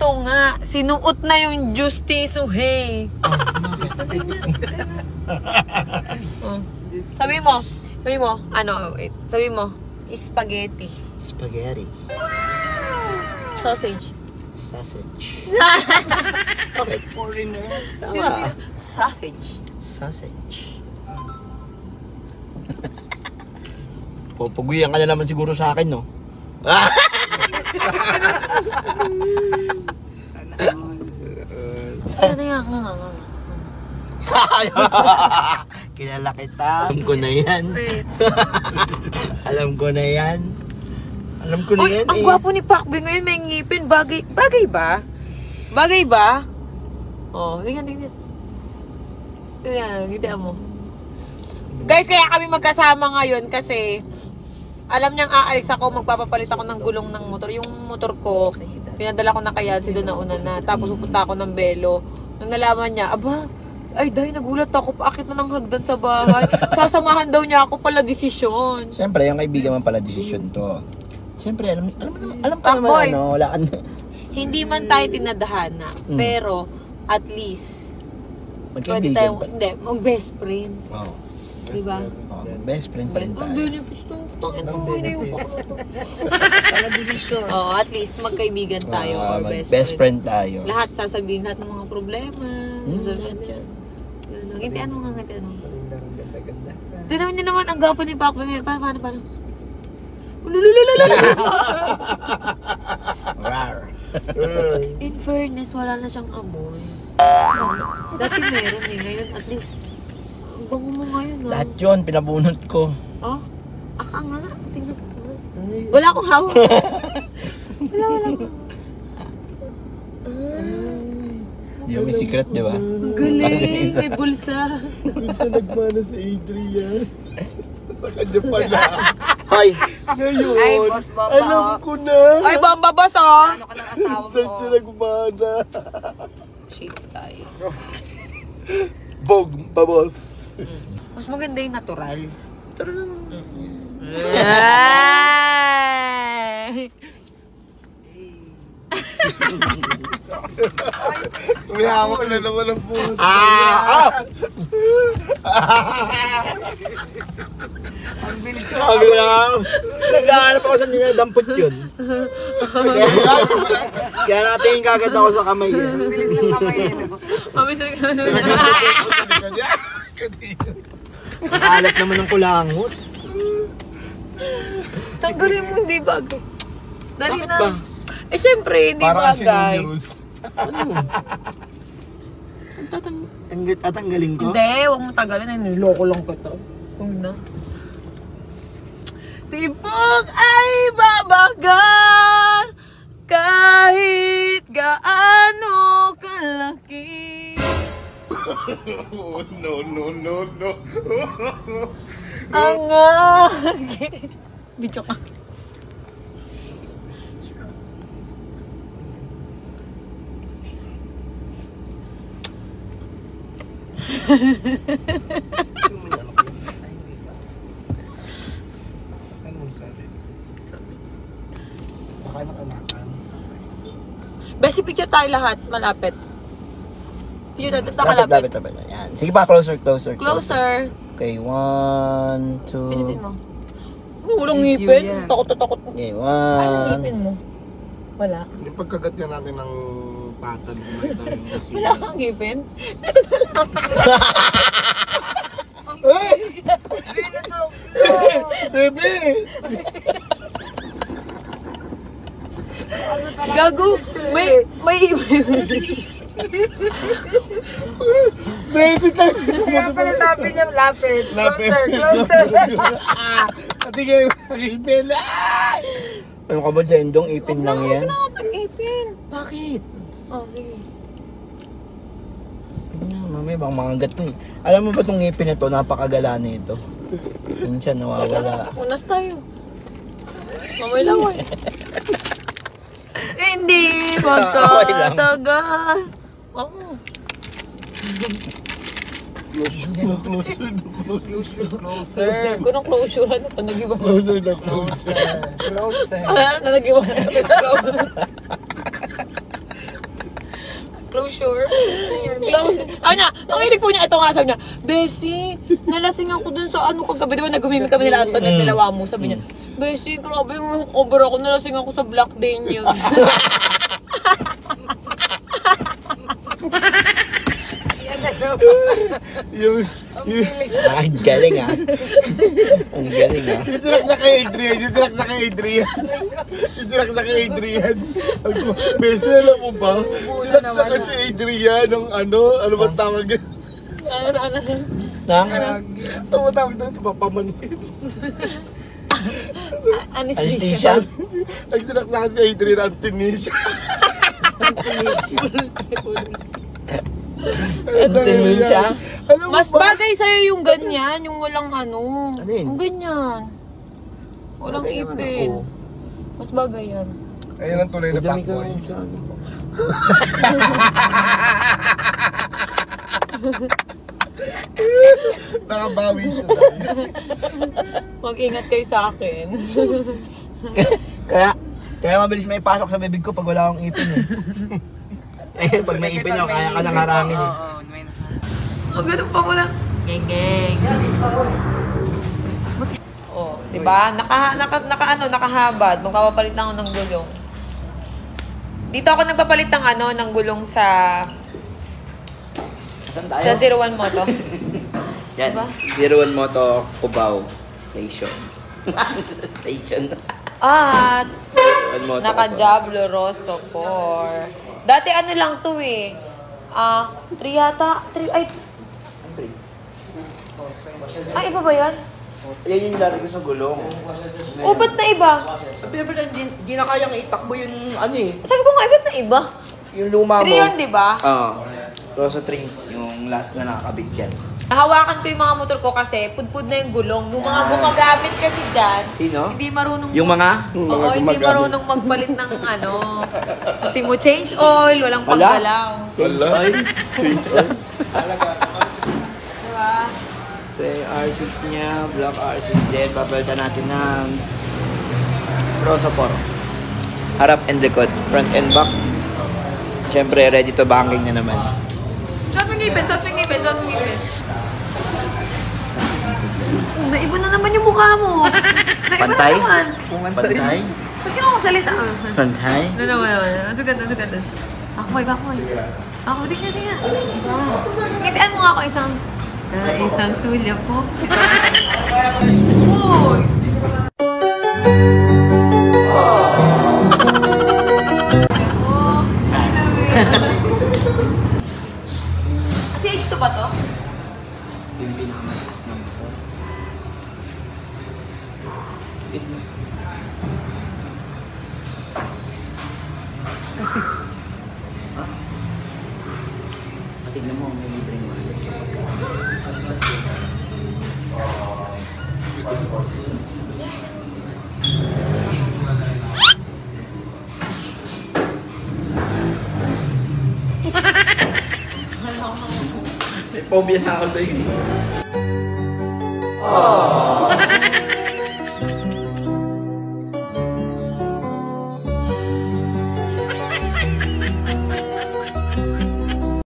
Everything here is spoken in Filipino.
Ito nga, sinuot na yung Justiso, hey. Sabi mo, ano, sabi mo, spaghetti. Spaghetti. Sausage. Sausage. Okay. Foreigner. Tama. Sausage. Sausage. Pupuguyan ka na naman siguro sa akin, no? Ano yan? Kilala kita. Alam ko na yan. Alam ko na yan. Alam ko na yan. Ang gwapo ni Pacboy ngayon, may ngipin. Bagay ba? Bagay ba? Oh, tingnan. Tingnan mo. Guys, kaya kami magkasama ngayon kasi alam niyang aalis ako, magpapapalit ako ng gulong ng motor. Yung motor ko, pinadala ko na kaya si doon na una na. Tapos pupunta ako ng Belo. Nang nalaman niya, aba, ay dahil nagulat ako, paakit na ng hagdan sa bahay. Sasamahan daw niya ako pala desisyon. Siyempre, yung kaibigan man pala desisyon to. Siyempre, alam ko naman, ano, wala ka na. Hindi man tayo tinadhana, pero at least pwede tayo, hindi, mag-best friend. Wow. Diba? Oh, best friend pa rin tayo. Ang benefits nung tangin mo, hinayupa ko na to. Oo, at least magkaibigan tayo or best friend tayo. Lahat sasabihin, lahat ng mga problema. Sasabihin dyan. Ngintian mo nga. Ganda. Tinaw niyo naman ang gapo ni Pacboy ngayon. Paano? Rar. In fairness, wala na siyang amoy. Dati meron eh. Ngayon, at least, ang bango mo ngayon. Lahat yun, pinabunot ko. Oh? Aka nga. Tingnan ko. Wala akong hawak. Wala. Di ba may secret, di ba? Ang galing. May bulsa. Minsan nagmana sa Adrian. Sa kanya pala. Hi! Ngayon, Ay, boss Bamba. alam ko na. Ay, Bamba boss oh. Ano ka ng asawa Minsan siya mo? nagmana. Shades tayo. Bog, babos. Mas maganda yung natural. Tara na. Ay! May hawak na naman ang puto. Ang bilis na. Sabi ko lang, nag-aanap ako sa dampot yun. Kaya natingin kagad ako sa kamay yun. Ang bilis ng kamay yun. Mami, sorry ka na. Nakalat naman ng kulangot. Tanggalin mo, hindi bago. Dali Bakit na. ba? Eh, syempre, hindi Para kasi bagay. Ano? Tatanggalin ko? Hindi, huwag mo tagalin. Ay, niloko lang ko to. Huwag na. Tibok ay babagal kahit gaano kalaki. No. Ang aking... Bityo ka. Best picture tayo lahat, malapit. Picture natin, kalapit. Lapit. Yan. Sige pa, closer. Closer. Okay, 1, 2. Pinitin mo. Ano, walang ngipin? Takot. Okay, 1. Ano ngipin mo? Wala. Yung pagkagat nga natin ng patad, Wala kang ngipin? Bebe! Gago! May Bebe tayo! Kaya pala sabi niya, lapit. Lapit. Closer. Pati kayo mag-ipin. Ano ka ba dyan, Dong? Ipin lang yan. Huwag na kapag-ipin. Bakit? Oh, sige. Mamaya bang mangagat to eh. Alam mo ba itong ngipin na to, napakagala na ito. Minsan nawawala. Unas tayo. Mamay laway. Hindi magtatagal. Oh. Closer. Kung ang closure, ano ito? Nag-iba. Closer. Ano na nag-iba? Closure. Close. Ano niya, ang hilig po niya, ito nga sabi niya, Bessie, nalasing ako dun sa ano kagabi. Di ba nag-umimik kami nila Anton at dalawa mo, sabi niya, Bessie, grabe yung over ako, nalasing ako sa Black Daniels. Yung... Ang galing ah. Ang galing ah. Itirak na kay Adrian, itirak na kay Adrian. Itirak na kay Adrian. Besi, alam mo ba? Sinaksa ka si Adrian ng ano ba tawag yun? Nang? Tawag doon, papamanhin. Anesthesia? Ang sinaksa si Adrian, Antonisha. Antonisha? Mas bagay sa'yo yung ganyan, yung walang ano. Ano yun? Yung ganyan. Walang Bagay naman ipin. ako. Mas bagay yan. Ayun ang tunay na Madami ka pakboy. rin sa ano. Nakabawi siya. Mag-ingat kayo sa akin. Kaya mabilis may pasok sa bibig ko pag wala akong ipin eh. Eh, pag may ipin ako, kaya ka nang harangin eh. Ganun pa mo lang. Geng. Oh, di ba? Nakahabad. Magpapapalit lang ako ng gulong. Dito ako nagpapalit ng ng gulong sa Saan tayo? sa 01 Moto. Yan, Diba? 01 Moto Cubao Station. Station. At 01 Moto naka-Diablo Rosso 4. Dati ano lang to eh. 3 yata. 3, ay, iba ba yan? Yan yung nilalagay ko sa gulong. O, ba't na iba? Sabi naman, hindi na kayang itakbo yung ano eh. Sabi ko nga, ba't na iba? Yung luma mo. 3 yun, di ba? Oo. Rosso 3, yung last na nakakabit dyan. Nahawakan ko yung mga motor ko kasi pudpud na yung gulong. Yung mga gumagamit kasi dyan, Sino? hindi marunong... Yung mga? Oo, hindi marunong magpalit ng pati mo change oil, walang paggalaw. Change oil? Change oil? Diba? So yung R6 niya, block R6 din. Papalitan natin ng Rosso 4. Harap and likod, front and back. Siyempre, ready to banking na naman. Suot mo ngipin. Naiba na naman yung mukha mo. Naiba Pantay? na naman. Pantay? Ba't ka naman magsalita? Pantay? Ano naman. Ang sugat. Bakoy. Ako, di nga. Ngitian mo nga ako isang sulya po. Uy! Kasi H2 ba to? Yung pinakamataas na motor. Tignan mo, may libreng wallet kapag may phobia na ako sa'yo.